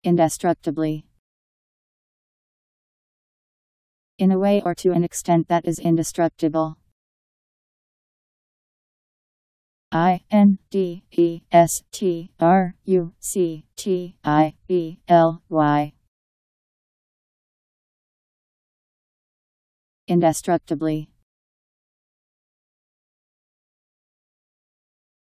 Indestructibly. In a way or to an extent that is indestructible. Indestructibly. Indestructibly.